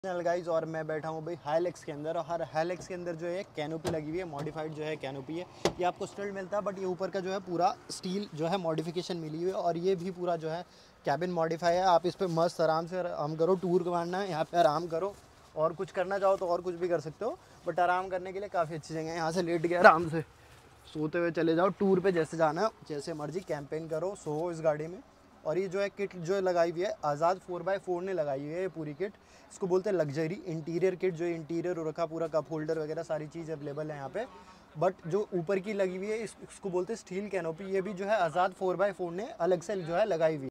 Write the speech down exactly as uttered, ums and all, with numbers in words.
Guys और मैं बैठा हूँ भाई हाइलेक्स के अंदर। और हर हाइलेक्स के अंदर जो है कैनोपी लगी हुई है, मॉडिफाइड जो है कैनोपी है। ये आपको स्टिल मिलता है, बट ये ऊपर का जो है पूरा स्टील जो है मॉडिफिकेशन मिली हुई है। और ये भी पूरा जो है कैबिन मॉडिफाई है। आप इस पर मस्त आराम से आराम करो, टूर करवाना है यहाँ पे आराम करो, और कुछ करना चाहो तो और कुछ भी कर सकते हो, बट आराम करने के लिए काफ़ी अच्छी जगह है। यहाँ से लेट गए आराम से सोते हुए चले जाओ, टूर पे जैसे जाना है जैसे मर्जी कैंपेन करो, सो इस गाड़ी में। और ये जो है किट जो लगाई हुई है आज़ाद फोर बाई फोर ने लगाई हुई है ये पूरी किट। इसको बोलते हैं लग्जरी इंटीरियर किट। जो इंटीरियर रखा पूरा कप होल्डर वगैरह सारी चीज़ अवेलेबल है यहाँ पे। बट जो ऊपर की लगी हुई है इस, इसको बोलते हैं स्टील कैनोपी। ये भी जो है आज़ाद फोर बाई फोर ने अलग से जो है लगाई हुई है।